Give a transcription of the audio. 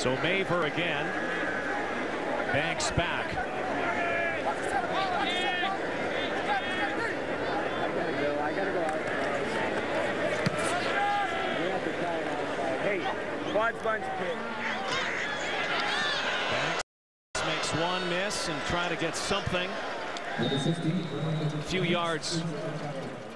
So Maver again. Banks back. I gotta go out. Hey, quad bunch pick. Banks makes one miss and try to get something. A few yards